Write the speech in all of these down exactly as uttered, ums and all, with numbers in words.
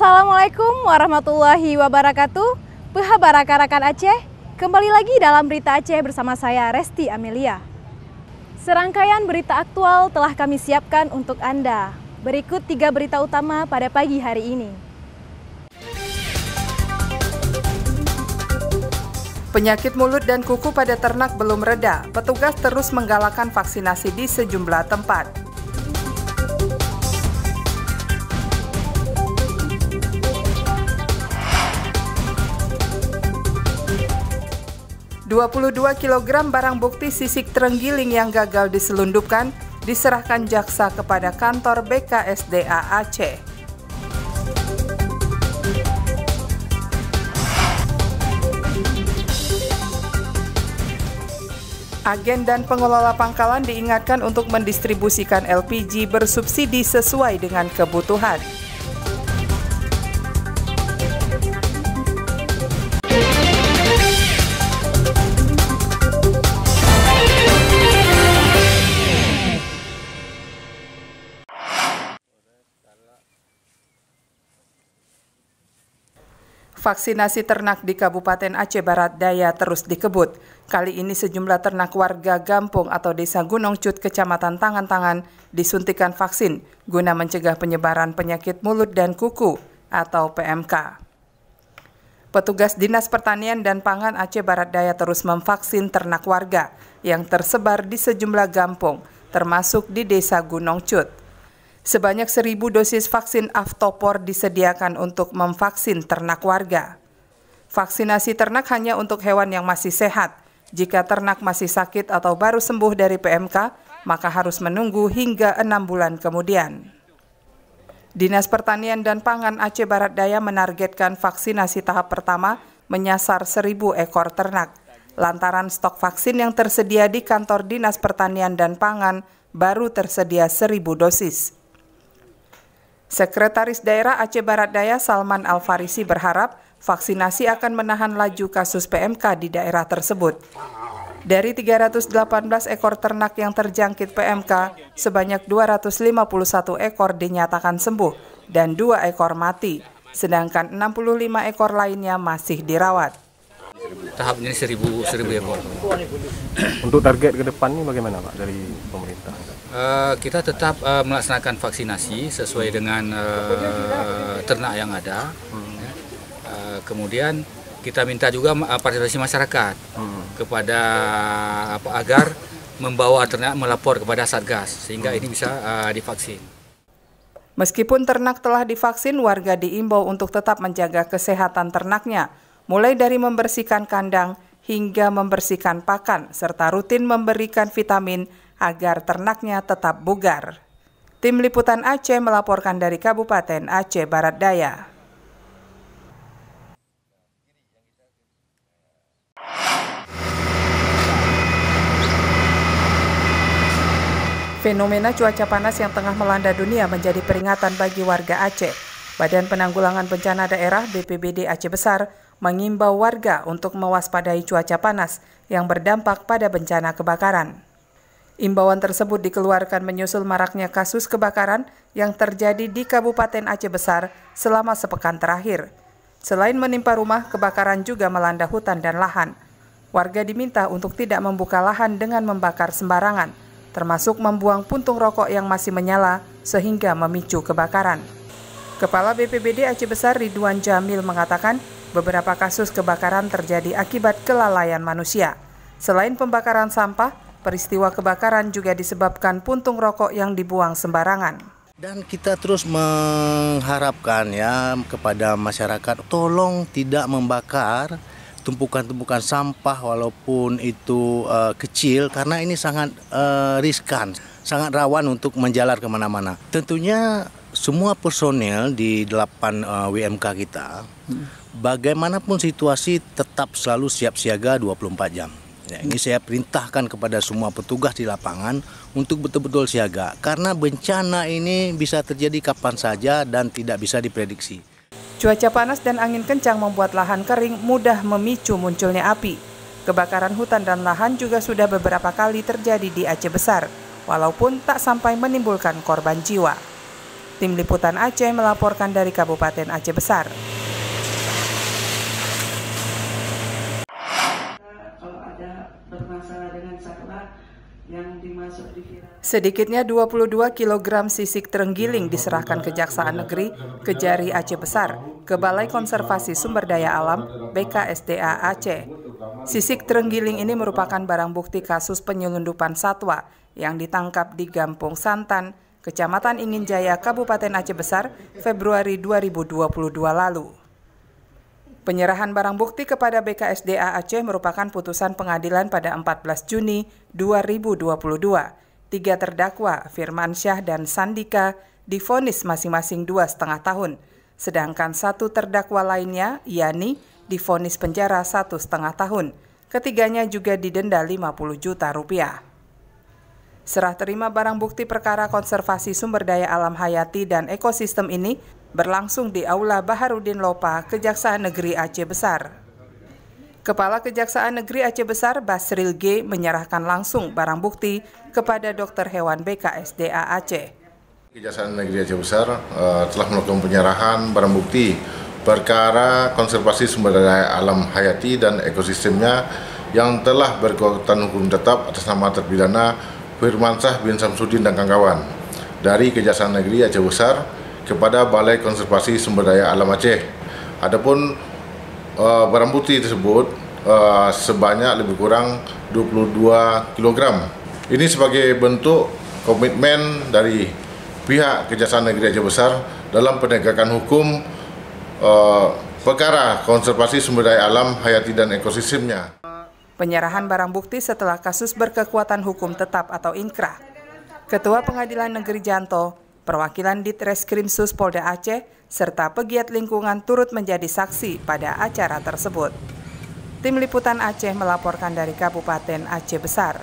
Assalamualaikum warahmatullahi wabarakatuh. Pehabarakarakan Aceh, kembali lagi dalam Berita Aceh bersama saya Resti Amelia. Serangkaian berita aktual telah kami siapkan untuk Anda. Berikut tiga berita utama pada pagi hari ini. Penyakit mulut dan kuku pada ternak belum reda. Petugas terus menggalakkan vaksinasi di sejumlah tempat. dua puluh dua kilogram barang bukti sisik terenggiling yang gagal diselundupkan diserahkan jaksa kepada kantor B K S D A Aceh. Agen dan pengelola pangkalan diingatkan untuk mendistribusikan L P G bersubsidi sesuai dengan kebutuhan. Vaksinasi ternak di Kabupaten Aceh Barat Daya terus dikebut. Kali ini sejumlah ternak warga Gampung atau Desa Gunung Cut, Kecamatan Tangan-Tangan disuntikan vaksin guna mencegah penyebaran penyakit mulut dan kuku atau P M K. Petugas Dinas Pertanian dan Pangan Aceh Barat Daya terus memvaksin ternak warga yang tersebar di sejumlah gampung, termasuk di Desa Gunung Cut. Sebanyak seribu dosis vaksin Aftopor disediakan untuk memvaksin ternak warga. Vaksinasi ternak hanya untuk hewan yang masih sehat. Jika ternak masih sakit atau baru sembuh dari P M K, maka harus menunggu hingga enam bulan kemudian. Dinas Pertanian dan Pangan Aceh Barat Daya menargetkan vaksinasi tahap pertama menyasar seribu ekor ternak. Lantaran stok vaksin yang tersedia di kantor Dinas Pertanian dan Pangan baru tersedia seribu dosis. Sekretaris Daerah Aceh Barat Daya Salman Al-Farisi berharap vaksinasi akan menahan laju kasus P M K di daerah tersebut. Dari tiga ratus delapan belas ekor ternak yang terjangkit P M K, sebanyak dua ratus lima puluh satu ekor dinyatakan sembuh dan dua ekor mati, sedangkan enam puluh lima ekor lainnya masih dirawat. Tahap ini seribu, seribu ekor. Untuk target ke depan ini bagaimana Pak dari pemerintah? Uh, kita tetap uh, melaksanakan vaksinasi sesuai dengan uh, ternak yang ada. Hmm. Uh, kemudian kita minta juga uh, partisipasi masyarakat hmm. kepada apa, agar membawa ternak melapor kepada Satgas sehingga hmm. ini bisa uh, divaksin. Meskipun ternak telah divaksin, warga diimbau untuk tetap menjaga kesehatan ternaknya, mulai dari membersihkan kandang hingga membersihkan pakan, serta rutin memberikan vitamin agar ternaknya tetap bugar. Tim Liputan Aceh melaporkan dari Kabupaten Aceh Barat Daya. Fenomena cuaca panas yang tengah melanda dunia menjadi peringatan bagi warga Aceh. Badan Penanggulangan Bencana Daerah B P B D Aceh Besar mengimbau warga untuk mewaspadai cuaca panas yang berdampak pada bencana kebakaran. Imbauan tersebut dikeluarkan menyusul maraknya kasus kebakaran yang terjadi di Kabupaten Aceh Besar selama sepekan terakhir. Selain menimpa rumah, kebakaran juga melanda hutan dan lahan. Warga diminta untuk tidak membuka lahan dengan membakar sembarangan, termasuk membuang puntung rokok yang masih menyala sehingga memicu kebakaran. Kepala B P B D Aceh Besar Ridwan Jamil mengatakan beberapa kasus kebakaran terjadi akibat kelalaian manusia. Selain pembakaran sampah, peristiwa kebakaran juga disebabkan puntung rokok yang dibuang sembarangan. Dan kita terus mengharapkan ya kepada masyarakat tolong tidak membakar tumpukan-tumpukan sampah walaupun itu uh, kecil karena ini sangat uh, riskan, sangat rawan untuk menjalar kemana-mana. Tentunya semua personel di delapan uh, W M K kita, hmm. bagaimanapun situasi tetap selalu siap siaga dua puluh empat jam. Ya, ini saya perintahkan kepada semua petugas di lapangan untuk betul-betul siaga karena bencana ini bisa terjadi kapan saja dan tidak bisa diprediksi. Cuaca panas dan angin kencang membuat lahan kering mudah memicu munculnya api. Kebakaran hutan dan lahan juga sudah beberapa kali terjadi di Aceh Besar, walaupun tak sampai menimbulkan korban jiwa. Tim Liputan Aceh melaporkan dari Kabupaten Aceh Besar. Sedikitnya dua puluh dua kilogram sisik terenggiling diserahkan Kejaksaan Negeri Kejari Aceh Besar ke Balai Konservasi Sumber Daya Alam B K S D A Aceh. Sisik terenggiling ini merupakan barang bukti kasus penyelundupan satwa yang ditangkap di Gampung Santan, Kecamatan Ingin Jaya, Kabupaten Aceh Besar, Februari dua ribu dua puluh dua lalu. Penyerahan barang bukti kepada B K S D A Aceh merupakan putusan pengadilan pada empat belas Juni dua ribu dua puluh dua. Tiga terdakwa, Firmansyah dan Sandika, divonis masing-masing dua setengah tahun. Sedangkan satu terdakwa lainnya, Yani, divonis penjara satu setengah tahun. Ketiganya juga didenda lima puluh juta rupiah. Serah terima barang bukti perkara konservasi sumber daya alam hayati dan ekosistem ini berlangsung di Aula Baharudin Lopa, Kejaksaan Negeri Aceh Besar. Kepala Kejaksaan Negeri Aceh Besar, Basril G, menyerahkan langsung barang bukti kepada dokter hewan B K S D A Aceh. Kejaksaan Negeri Aceh Besar uh, telah melakukan penyerahan barang bukti perkara konservasi sumber daya alam hayati dan ekosistemnya yang telah berkekuatan hukum tetap atas nama terpidana Firmansyah bin Samsudin dan kawan-kawan dari Kejaksaan Negeri Aceh Besar kepada Balai Konservasi Sumber Daya Alam Aceh. Adapun uh, barang bukti tersebut uh, sebanyak lebih kurang dua puluh dua kilogram. Ini sebagai bentuk komitmen dari pihak Kejaksaan Negeri Aceh Besar dalam penegakan hukum uh, perkara konservasi sumber daya alam hayati dan ekosistemnya. Penyerahan barang bukti setelah kasus berkekuatan hukum tetap atau inkrah. Ketua Pengadilan Negeri Janto, perwakilan Ditreskrimsus Polda Aceh, serta pegiat lingkungan turut menjadi saksi pada acara tersebut. Tim Liputan Aceh melaporkan dari Kabupaten Aceh Besar.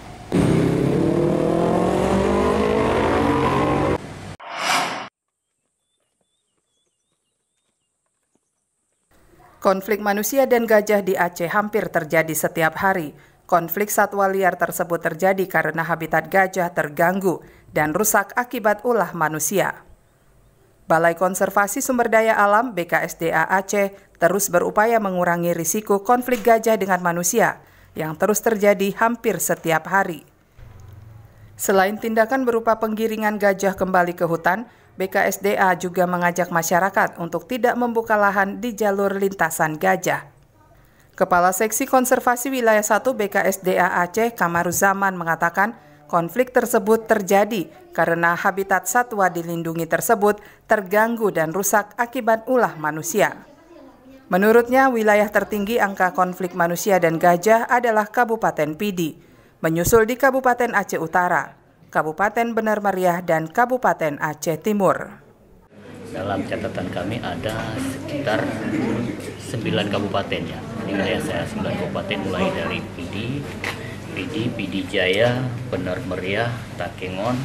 Konflik manusia dan gajah di Aceh hampir terjadi setiap hari. Konflik satwa liar tersebut terjadi karena habitat gajah terganggu dan rusak akibat ulah manusia. Balai Konservasi Sumber Daya Alam B K S D A Aceh terus berupaya mengurangi risiko konflik gajah dengan manusia yang terus terjadi hampir setiap hari. Selain tindakan berupa penggiringan gajah kembali ke hutan, B K S D A juga mengajak masyarakat untuk tidak membuka lahan di jalur lintasan gajah. Kepala Seksi Konservasi Wilayah satu B K S D A Aceh, Kamaruzaman, mengatakan konflik tersebut terjadi karena habitat satwa dilindungi tersebut terganggu dan rusak akibat ulah manusia. Menurutnya, wilayah tertinggi angka konflik manusia dan gajah adalah Kabupaten Pidi, menyusul di Kabupaten Aceh Utara, Kabupaten Benar Meriah, dan Kabupaten Aceh Timur. Dalam catatan kami ada sekitar sembilan kabupaten ya. Di wilayah saya sembilan kabupaten mulai dari Pidi, Pidi, Pidi Jaya, Benar Meriah, Takengon,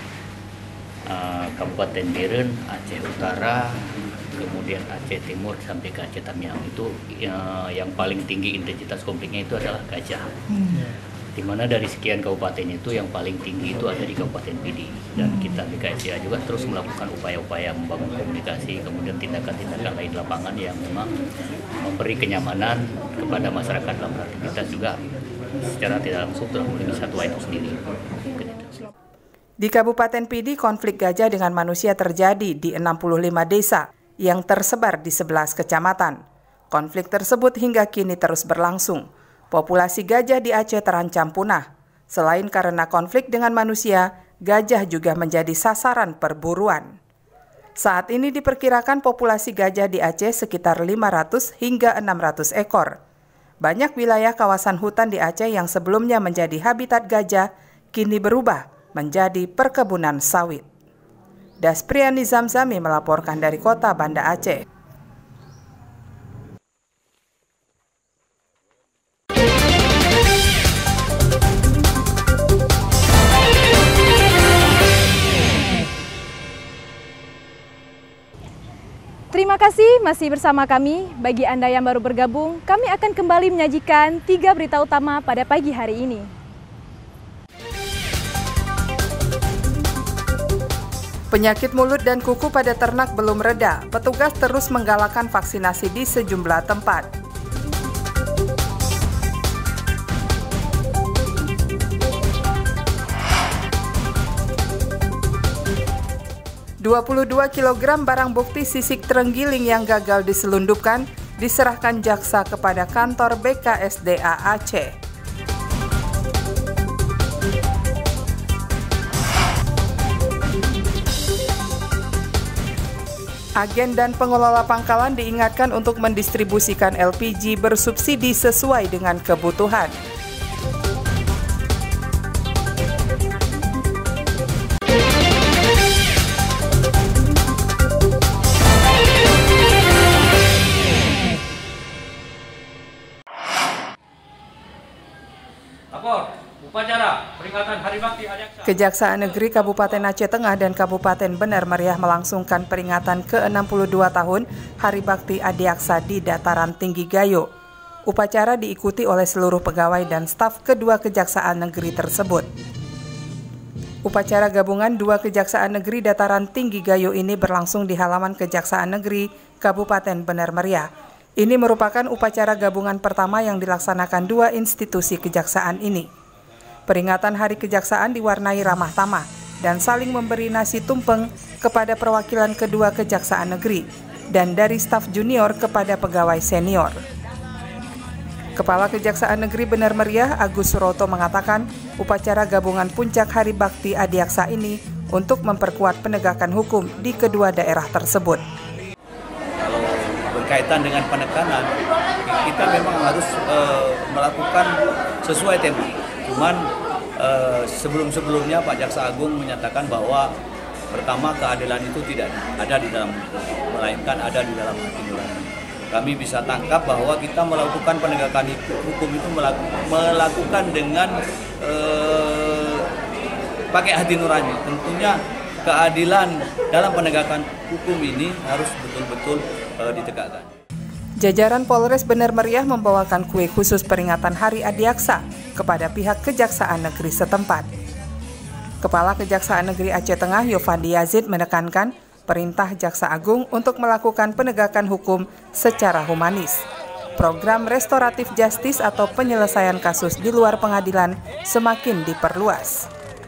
uh, Kabupaten Biren, Aceh Utara, kemudian Aceh Timur sampai ke Aceh Tamiang. Itu uh, yang paling tinggi intensitas konfliknya itu adalah gajah. Hmm. Di mana dari sekian kabupaten itu yang paling tinggi itu ada di Kabupaten Pidi, dan kita B K S D A juga terus melakukan upaya-upaya membangun komunikasi, kemudian tindakan-tindakan lain lapangan yang memang memberi kenyamanan kepada masyarakat dalam beraktivitas juga secara tidak langsung telah melindungi satwa itu sendiri. Di Kabupaten Pidi, konflik gajah dengan manusia terjadi di enam puluh lima desa yang tersebar di sebelas kecamatan. Konflik tersebut hingga kini terus berlangsung. Populasi gajah di Aceh terancam punah. Selain karena konflik dengan manusia, gajah juga menjadi sasaran perburuan. Saat ini diperkirakan populasi gajah di Aceh sekitar lima ratus hingga enam ratus ekor. Banyak wilayah kawasan hutan di Aceh yang sebelumnya menjadi habitat gajah, kini berubah menjadi perkebunan sawit. Daspriani Zamzami melaporkan dari kota Banda Aceh. Terima kasih masih bersama kami. Bagi Anda yang baru bergabung, kami akan kembali menyajikan tiga berita utama pada pagi hari ini. Penyakit mulut dan kuku pada ternak belum reda, petugas terus menggalakkan vaksinasi di sejumlah tempat. dua puluh dua kilogram barang bukti sisik terenggiling yang gagal diselundupkan diserahkan jaksa kepada kantor B K S D A Aceh. Agen dan pengelola pangkalan diingatkan untuk mendistribusikan L P G bersubsidi sesuai dengan kebutuhan. Lapor, upacara peringatan Hari Bakti Adiaksa. Kejaksaan Negeri Kabupaten Aceh Tengah dan Kabupaten Benar Meriah melangsungkan peringatan ke enam puluh dua tahun Hari Bakti Adiaksa di Dataran Tinggi Gayo. Upacara diikuti oleh seluruh pegawai dan staf kedua kejaksaan negeri tersebut. Upacara gabungan dua kejaksaan negeri Dataran Tinggi Gayo ini berlangsung di halaman Kejaksaan Negeri Kabupaten Benar Meriah. Ini merupakan upacara gabungan pertama yang dilaksanakan dua institusi kejaksaan ini. Peringatan Hari Kejaksaan diwarnai ramah tamah dan saling memberi nasi tumpeng kepada perwakilan kedua kejaksaan negeri dan dari staf junior kepada pegawai senior. Kepala Kejaksaan Negeri Benar Meriah Agus Suroto mengatakan upacara gabungan puncak Hari Bakti Adiaksa ini untuk memperkuat penegakan hukum di kedua daerah tersebut. Berkaitan dengan penekanan, kita memang harus uh, melakukan sesuai tema. Cuman uh, sebelum-sebelumnya Pak Jaksa Agung menyatakan bahwa pertama keadilan itu tidak ada di dalam, melainkan ada di dalam hati nurani. Kami bisa tangkap bahwa kita melakukan penegakan hukum itu melakukan dengan uh, pakai hati nurani. Tentunya keadilan dalam penegakan hukum ini harus betul-betul uh, ditegakkan. Jajaran Polres Benar Meriah membawakan kue khusus peringatan Hari Adiaksa kepada pihak Kejaksaan Negeri setempat. Kepala Kejaksaan Negeri Aceh Tengah Yovandi Yazid menekankan perintah Jaksa Agung untuk melakukan penegakan hukum secara humanis. Program restoratif justice atau penyelesaian kasus di luar pengadilan semakin diperluas.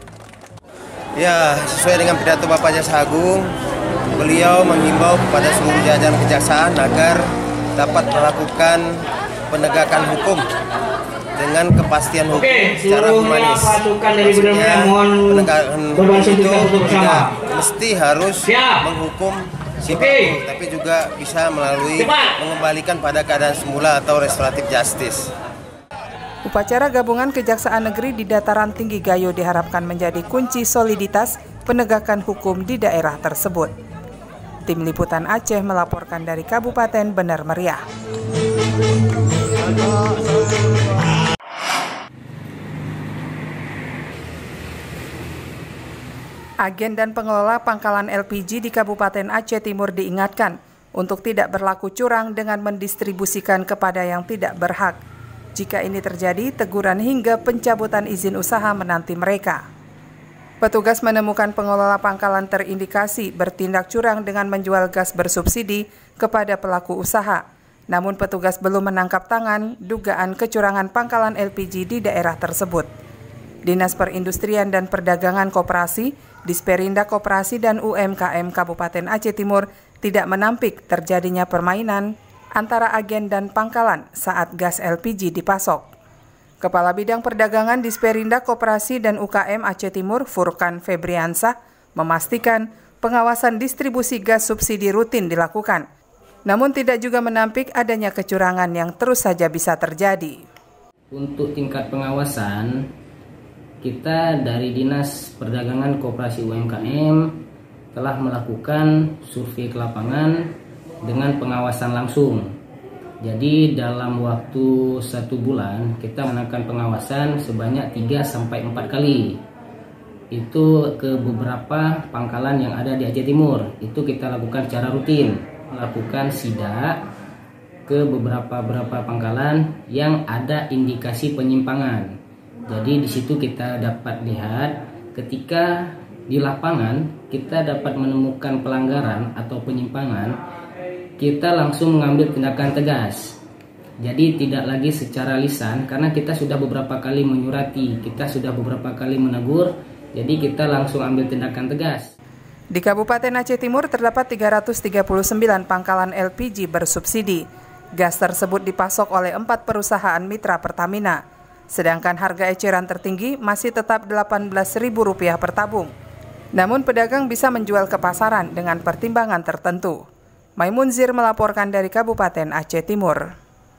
Ya, sesuai dengan pidato Bapak Jaksa Agung, beliau menghimbau kepada seluruh jajaran kejaksaan agar dapat melakukan penegakan hukum dengan kepastian hukum Oke, secara humanis. Maksudnya penegakan hukum itu tidak mesti harus Siap. menghukum siapapun, tapi juga bisa melalui Cepat. mengembalikan pada keadaan semula atau restoratif justice. Upacara gabungan Kejaksaan Negeri di Dataran Tinggi Gayo diharapkan menjadi kunci soliditas penegakan hukum di daerah tersebut. Tim Liputan Aceh melaporkan dari Kabupaten Benar Meriah. Agen dan pengelola pangkalan L P G di Kabupaten Aceh Timur diingatkan untuk tidak berlaku curang dengan mendistribusikan kepada yang tidak berhak. Jika ini terjadi, teguran hingga pencabutan izin usaha menanti mereka. Petugas menemukan pengelola pangkalan terindikasi bertindak curang dengan menjual gas bersubsidi kepada pelaku usaha. Namun petugas belum menangkap tangan dugaan kecurangan pangkalan L P G di daerah tersebut. Dinas Perindustrian dan Perdagangan Koperasi, Disperindak Koperasi dan U M K M Kabupaten Aceh Timur tidak menampik terjadinya permainan antara agen dan pangkalan saat gas L P G dipasok. Kepala Bidang Perdagangan Disperindak Koperasi dan U K M Aceh Timur, Furkan Febriansah, memastikan pengawasan distribusi gas subsidi rutin dilakukan. Namun tidak juga menampik adanya kecurangan yang terus saja bisa terjadi. Untuk tingkat pengawasan, kita dari Dinas Perdagangan Koperasi U M K M telah melakukan survei ke lapangan dengan pengawasan langsung. Jadi dalam waktu satu bulan kita melakukan pengawasan sebanyak tiga sampai empat kali. Itu ke beberapa pangkalan yang ada di Aceh Timur. Itu kita lakukan secara rutin. Melakukan sidak ke beberapa beberapa pangkalan yang ada indikasi penyimpangan. Jadi di situ kita dapat lihat ketika di lapangan kita dapat menemukan pelanggaran atau penyimpangan, kita langsung mengambil tindakan tegas. Jadi tidak lagi secara lisan, karena kita sudah beberapa kali menyurati, kita sudah beberapa kali menegur, jadi kita langsung ambil tindakan tegas. Di Kabupaten Aceh Timur terdapat tiga ratus tiga puluh sembilan pangkalan L P G bersubsidi. Gas tersebut dipasok oleh empat perusahaan mitra Pertamina. Sedangkan harga eceran tertinggi masih tetap delapan belas ribu rupiah per tabung. Namun pedagang bisa menjual ke pasaran dengan pertimbangan tertentu. Maimunzir melaporkan dari Kabupaten Aceh Timur.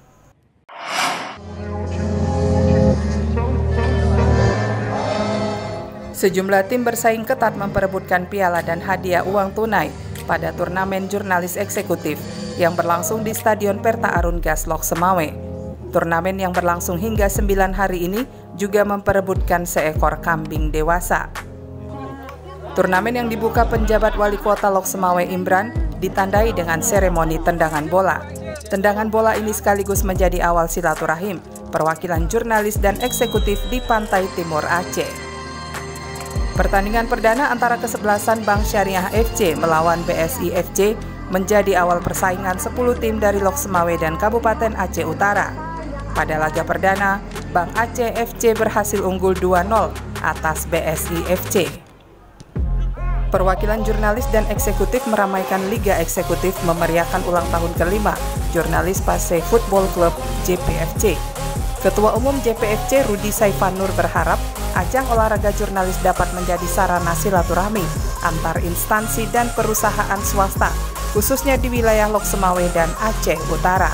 Sejumlah tim bersaing ketat memperebutkan piala dan hadiah uang tunai pada turnamen jurnalis eksekutif yang berlangsung di Stadion Perta Arun Gas Lok Semawe. Turnamen yang berlangsung hingga sembilan hari ini juga memperebutkan seekor kambing dewasa. Turnamen yang dibuka penjabat wali kota Lok Semawe Imran ditandai dengan seremoni tendangan bola. Tendangan bola ini sekaligus menjadi awal silaturahim perwakilan jurnalis dan eksekutif di Pantai Timur Aceh. Pertandingan perdana antara kesebelasan Bank Syariah F C melawan B S I F C menjadi awal persaingan sepuluh tim dari Lok Semawe dan Kabupaten Aceh Utara. Pada laga perdana, Bank Aceh F C berhasil unggul dua nol atas B S I F C. Perwakilan jurnalis dan eksekutif meramaikan Liga Eksekutif memeriahkan ulang tahun kelima Jurnalis Pasai Football Club J P F C. Ketua Umum J P F C Rudi Saifanur berharap ajang olahraga jurnalis dapat menjadi sarana silaturahmi antar instansi dan perusahaan swasta, khususnya di wilayah Lok Semawe dan Aceh Utara.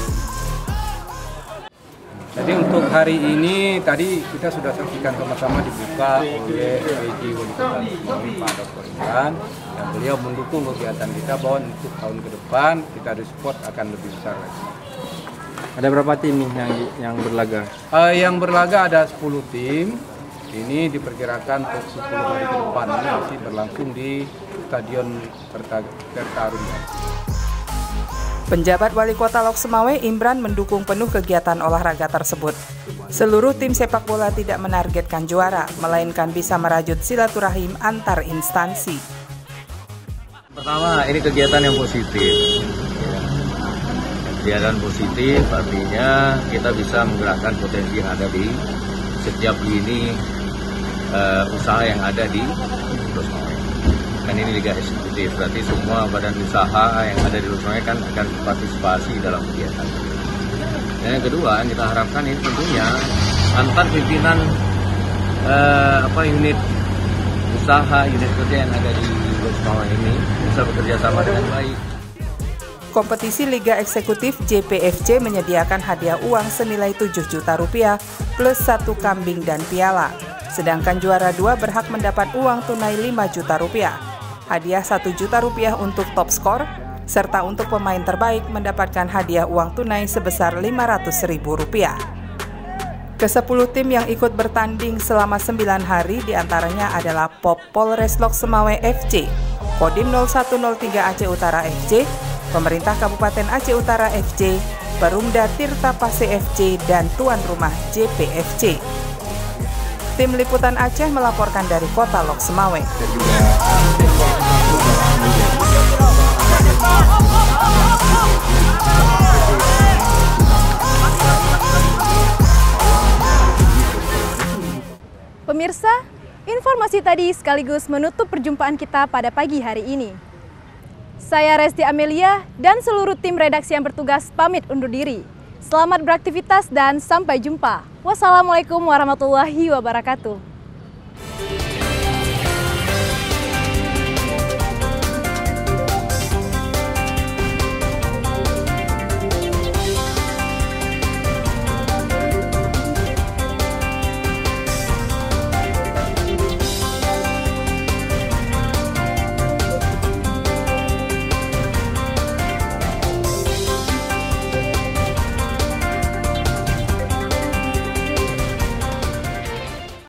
Jadi untuk hari ini tadi kita sudah saksikan sama-sama dibuka oleh P J Wali Kota Semawe Pak Doktor Imran, dan beliau mendukung kegiatan kita bahwa untuk tahun ke depan kita support akan lebih besar lagi. Ada berapa tim nih yang yang berlaga? Uh, yang berlaga ada sepuluh tim. Ini diperkirakan untuk sepuluh hari ke depan ini masih berlangsung di Stadion Perta Arun. Penjabat Wali Kota Lok Semawe Imran mendukung penuh kegiatan olahraga tersebut. Seluruh tim sepak bola tidak menargetkan juara, melainkan bisa merajut silaturahim antar instansi. Pertama, ini kegiatan yang positif. Kegiatan positif artinya kita bisa menggerakkan potensi yang ada di setiap lini uh, usaha yang ada di Lok Semawe. Kan ini Liga Eksekutif, berarti semua badan usaha yang ada di Lok Semawe kan akan berpartisipasi dalam kegiatan. Dan yang kedua, yang kita harapkan ini tentunya antar pimpinan eh, apa unit usaha, unit kerja yang ada di Lok Semawe ini bisa bekerja sama dengan baik. Kompetisi Liga Eksekutif J P F C menyediakan hadiah uang senilai tujuh juta rupiah plus satu kambing dan piala. Sedangkan juara dua berhak mendapat uang tunai lima juta rupiah. Hadiah satu juta rupiah untuk top skor, serta untuk pemain terbaik mendapatkan hadiah uang tunai sebesar lima ratus ribu rupiah. Kesepuluh tim yang ikut bertanding selama sembilan hari diantaranya adalah Pop Polres Lok Semawe F C, Kodim nol satu nol tiga Aceh Utara F C, Pemerintah Kabupaten Aceh Utara F C, Perumda Tirta Pasai F C, dan tuan rumah J P F C. Tim Liputan Aceh melaporkan dari Kota Lok Semawe. Pemirsa, informasi tadi sekaligus menutup perjumpaan kita pada pagi hari ini. Saya Resti Amelia dan seluruh tim redaksi yang bertugas pamit undur diri. Selamat beraktivitas dan sampai jumpa. Wassalamualaikum warahmatullahi wabarakatuh.